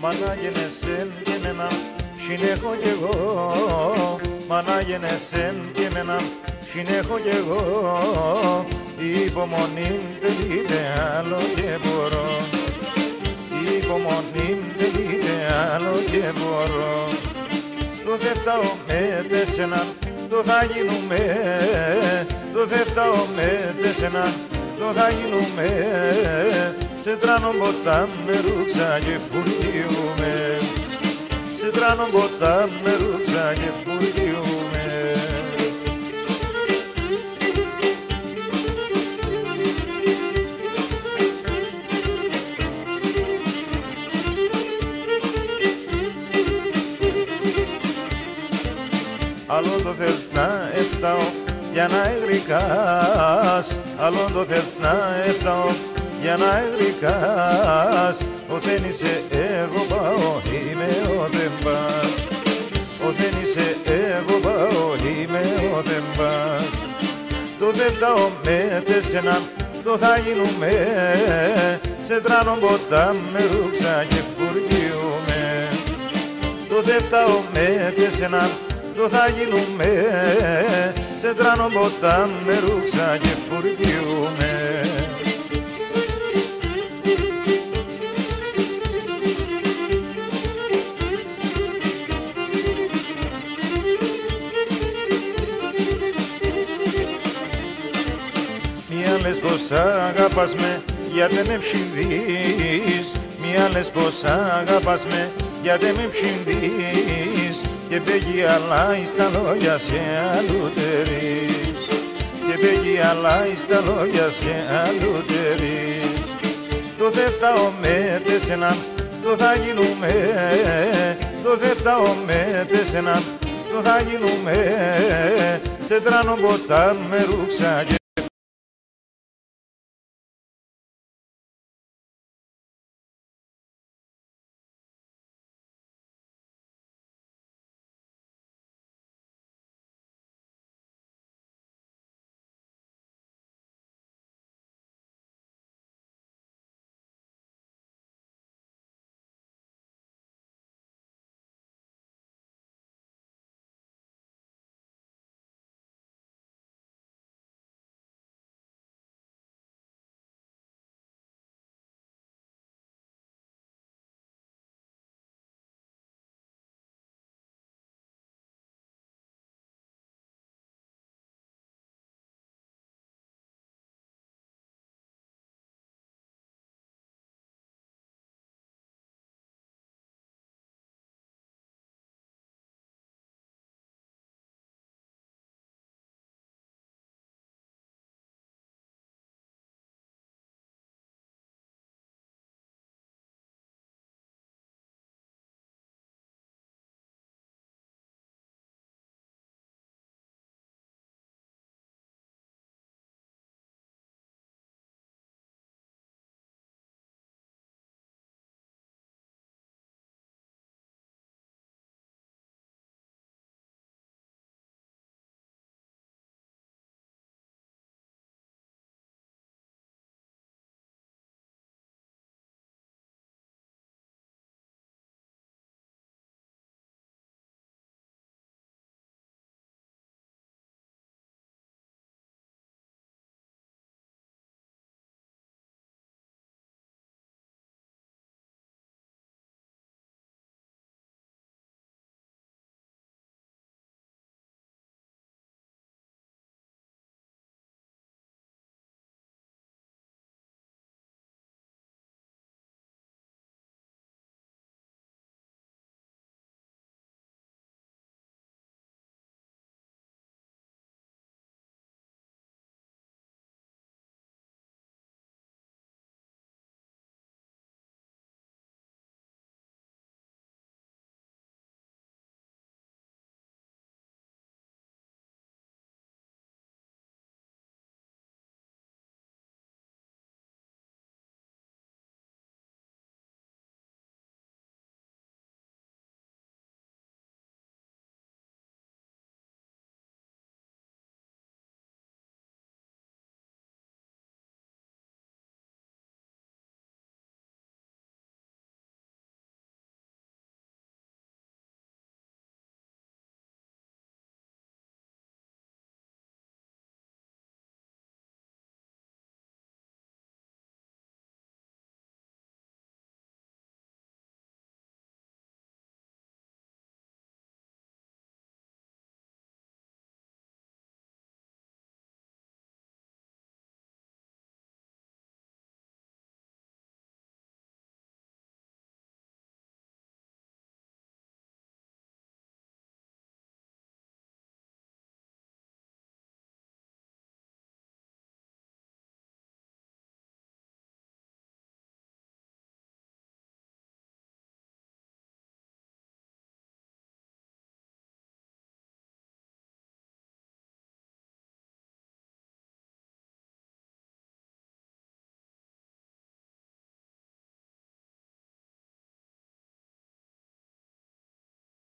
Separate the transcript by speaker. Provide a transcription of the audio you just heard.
Speaker 1: Μάνα γενεσέν και εμένα, συνέχω κι εγώ. Μάνα γενεσέν και εμένα, συνέχω κι εγώ. Η υπομονή τελείται άλλο και μπορώ. Η υπομονή τελείται άλλο και μπορώ. Το δε φτάω με τεσσένα, το θα γίνουμε. Το δε φτάω με τεσσένα, το θα γίνουμε. Σε τράνο ποτά με ρούξα και φουργιούμε. Σε τράνο ποτά με ρούξα και φουργιούμε. Άλλον το θέλεις να έφταω για να εγρικάς. Άλλον το θέλεις να έφταω για να εγρικάς. Ο δεν είσαι εγώ πάω, είμαι ο δεν πας. Ο δεν είσαι εγώ πάω, είμαι ο δεν πας. Το δεν φτάω με τεσσένα, το θα γίνουμε. Σε τράνο ποτά με ρούξα και φουργιούμε. Το δεν φτάω με τεσσένα, το θα γίνουμε. Σε τράνο ποτά με ρούξα και φουργιούμε. Μια λες πως αγαπάς με γιατί με ψινδείς. Μια λες πως αγαπάς με γιατί με ψινδείς. Και παίγει αλλά εις τα λόγια σε αλλούτερης. Και παίγει αλλά εις τα λόγια σε αλλούτερης. Το δε φτάω με τεσσένα, το θα γίνουμε. Το δε φτάω με τεσσένα, το θα γίνουμε. Σε τράνο ποτά με ρούξα και